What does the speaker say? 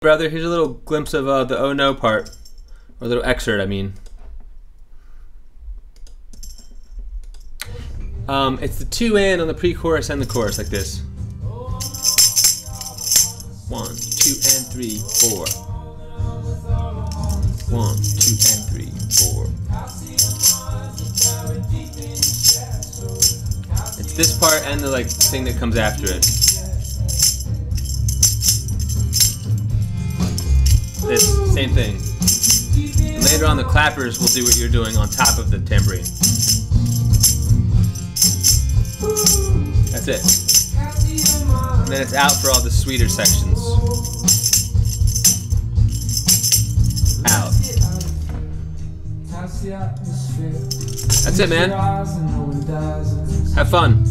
brother. Here's a little glimpse of the "Oh No" part, or a little excerpt. I mean, it's the 2 and on the pre-chorus and the chorus, like this. 1, 2, and 3, 4. 1, 2, and 3, 4. It's this part and the like thing that comes after it. This same thing. And later on, the clappers will do what you're doing on top of the tambourine. That's it. And then it's out for all the sweeter sections. Out. That's it, man. Have fun.